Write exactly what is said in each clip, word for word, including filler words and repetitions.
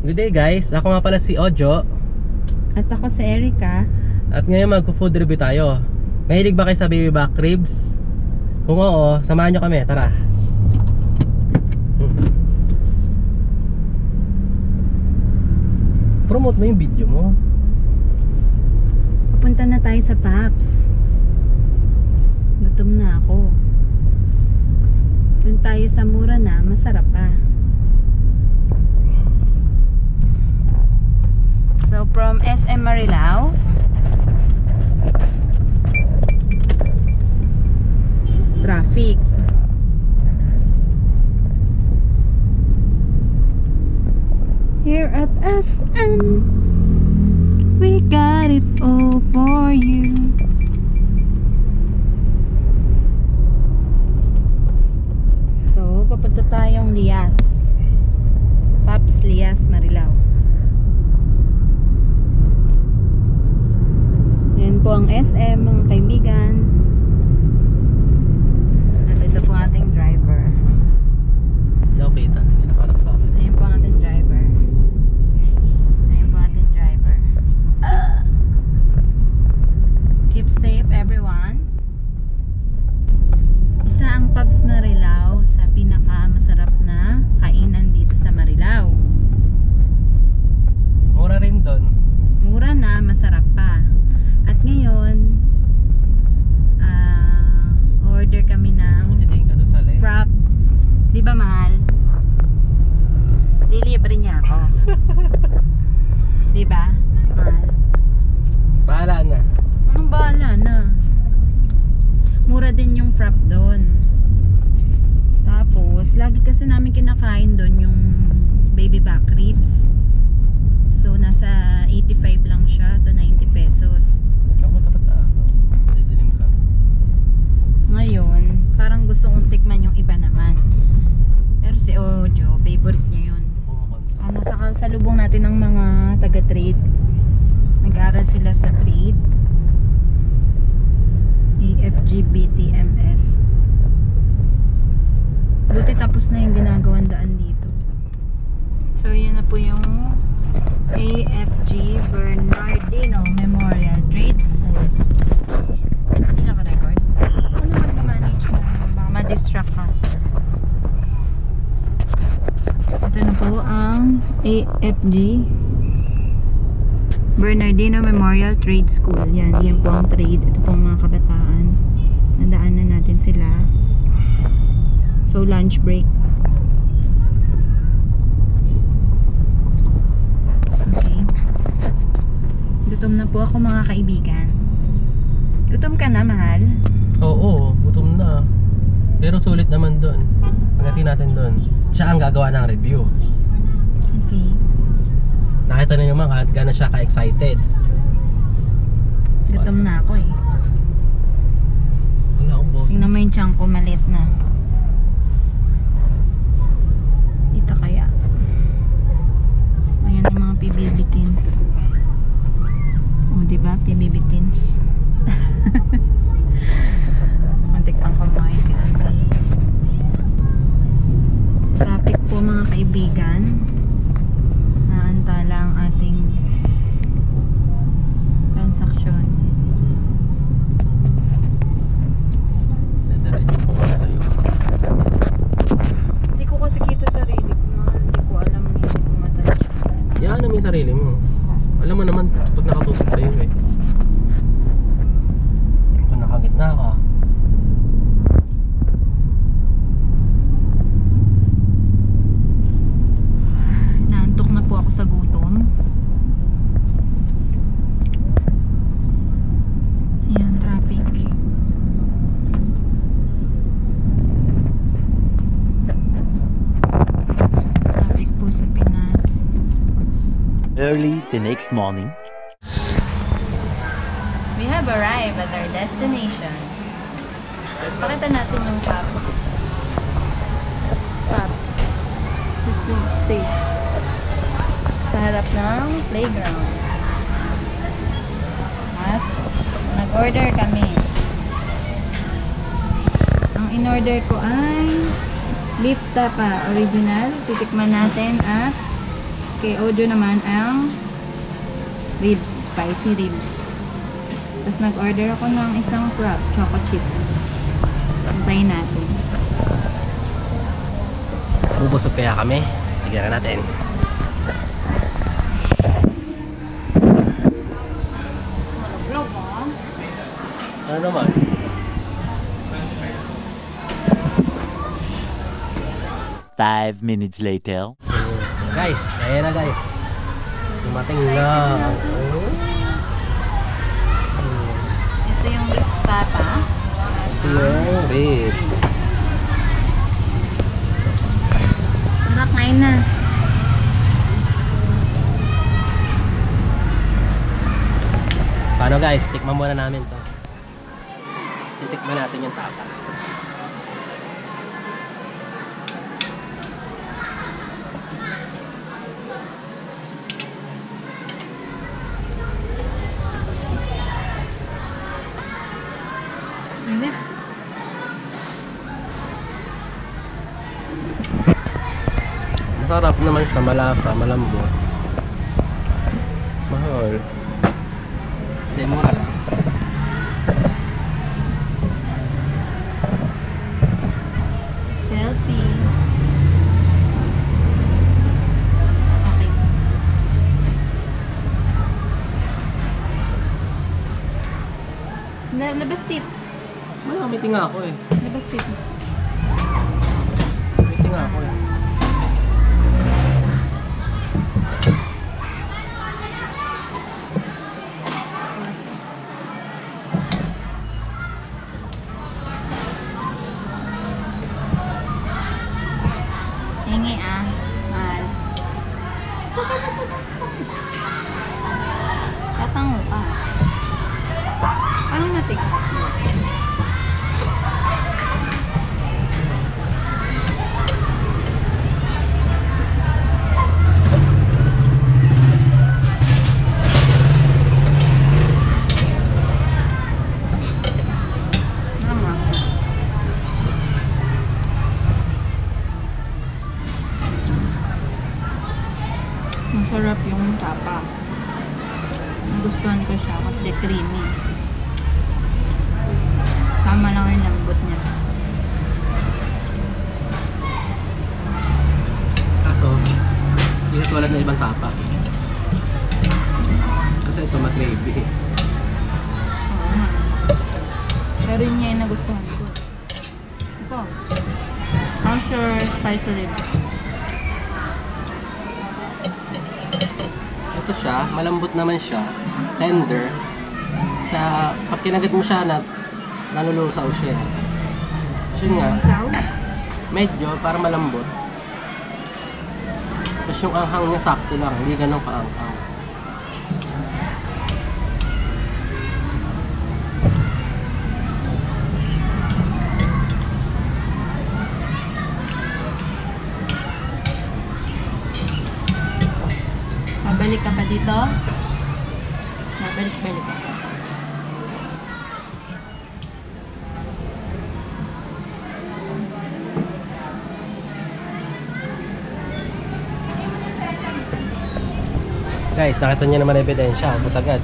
Good day guys, ako nga pala si Ojo. At ako si Erica. At ngayon mag-food review tayo. Mahilig ba kayo sa baby back ribs? Kung oo, samahan nyo kami, tara. hmm. Promote mo yung video mo. Punta na tayo sa Paps. Gutom na ako. Doon tayo sa mura na, masarap pa. So from S M Marilao, traffic. Here at S M, we got it all for you. So papunta tayong Lias, Paps Lias Marilao. Yan po ang S M, mga kaibigan. At ito po ang ating driver. Hindi ako kita, hindi nakarap sa akin. Ayan po ang ating driver. Ayan po ang ating driver. uh, Keep safe everyone. Isa ang Paps Marilao sa pinaka masarap na kainan dito sa Marilao. Mura rin doon. Mura na, masarap pa. At ngayon, uh, order kami ng frap. Di ba mahal? Lilibre niya ako. Di ba? Mahal. Bahala na. Anong bahala na? Mura din yung frap doon. Tapos, lagi kasi namin kinakain doon yung baby back ribs. So, nasa eighty-five lang siya to ninety pesos. Ako tapat sa ako. Didilim ka. Ngayon, parang gusto kong tikman yung iba naman. Pero si Ojo, favorite niya yun. Ah, nasa kasalubong natin ng mga taga-trade. Nag-aaral sila sa trade. A F G B T M S. Buti tapos na yung ginagawang daan dito. So, yan na po yung A F G Bernardino Memorial Trade School. Hindi naka-record? Ano mag-manage mo? Baka ma-distract ka. Ito na po ang A F G Bernardino Memorial Trade School. Yan, yan po ang trade. Ito po ang mga kabataan. Nadaanan natin sila. So, lunch break. Okay. Gutom na po ako mga kaibigan. Gutom ka na, mahal? Oo, gutom na. Pero sulit naman doon. Pagdating natin doon, siya ang gagawa ng review. Okay. Nakita na naman kahit gano'n siya ka-excited. Gutom na ako eh. Wala akong boss. Tingnan mo yung tiyan ko, maliit na. Dito kaya. Ayan yung mga P B B tins. O, diba? P B B tins. Mantik pang kamay si Andre. Traffic po mga kaibigan. Naantala ang ating transaksyon. Diretso po ako sa'yo. Hindi ko kasi kita sarili ko, mahal. Hindi ko alam yung pumatouch. Yan naman yung sarili mo. Alam mo naman pag nakatutok sa'yo eh. Kung nakagitna ka. Naantok na po ako sa gutom. Ayan, traffic. Traffic po sa Pinas. Early the next morning. We have arrived at our destination. Pakita natin yung Paps. Paps. Stay. Sa harap ng playground. At nag-order kami. Ang in-order ko ay beef tapa original. Titikman natin at Kay Ojo naman ang ribs, spicy ribs. Tapos nag-order ako ng isang wrap, choco chip. Antayin natin. Bubusog kaya kami. Tignan natin. Vlog mo? Ano naman? Five minutes later. Guys, ayan na guys. Dumating na. Ito yung beef tapa. Ito yung ribs. Tara, kain na. Paano guys? Tikman muna namin to. Titikman natin yung tapa. Hindi. Masarap naman siya, malasa, malambot. Mahal. Hindi, mura lang. Selfie. Okay. Na, labas tit. Malamiti nga ako eh. Labas tit. Miti nga ako eh. Hingi ah. Mahal. Tatango ka. Paano natigas? Mama. Masarap yung tapa. Nagustuhan ko siya kasi creamy. Tama lang yung lambot niya. Kaso, hindi na tulad ng ibang tapa. Kasi ito mag-gravy. Oo nga. Pero yun niya yung nagustuhan ko. Ito. Kosher spicy ribs. Ito siya, malambot naman siya. Tender. Sa, pag kinagat mo siya, na, nalulusaw siya. Kasi nga, Isaw? medyo para malambot. Tapos yung anghang niya sakto lang, hindi ganun kaanghang. Mabalik ka pa dito? Mabalik-balik ka. Guys, nakita niyo naman ebidensya, ubos agad.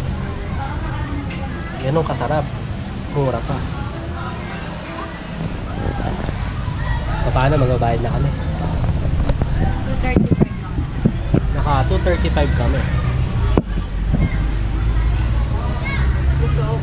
Ganun kasarap. Mura pa. So paano, magbabayad na kami. two thirty-five lang. Naka two thirty-five kami. Busog.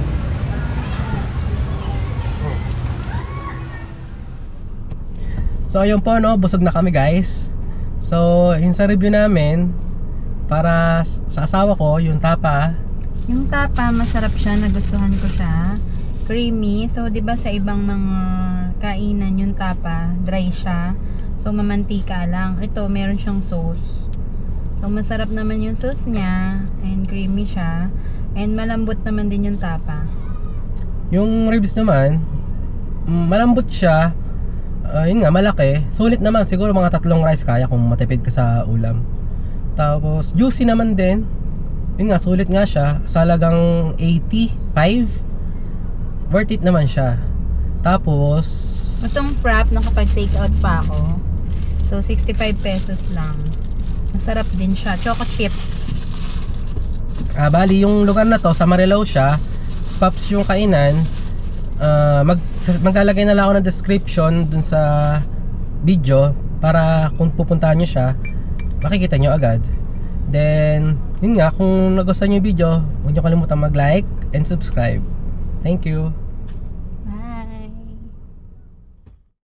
So ayun po, no, busog na kami guys. So yung sa review namin, para sa asawa ko, yung tapa. Yung tapa, masarap siya. Nagustuhan ko siya. Creamy. So, di ba sa ibang mga kainan yung tapa, dry siya. So, mamantika lang. Ito, meron siyang sauce. So, masarap naman yung sauce niya. And creamy siya. And malambot naman din yung tapa. Yung ribs naman, mm, malambot siya. Uh, yun nga, malaki. Sulit naman, siguro mga tatlong rice kaya kung matipid ka sa ulam. Tapos juicy naman din. Yun nga, sulit nga siya. Sa halagang eighty-five, worth it naman siya. Tapos Itong frap, nakapag take out pa ako. So, sixty-five pesos lang. Masarap din siya. Choco chips. Ah, bali yung lugar na to sa Marilao siya. Pops yung kainan. Ah, mag maglalagay na lang ako ng description dun sa video para kung pupuntahan nyo siya, makikita nyo agad. Then, yun nga, kung nagustuhan nyo yung video, huwag nyo kalimutan mag-like and subscribe. Thank you.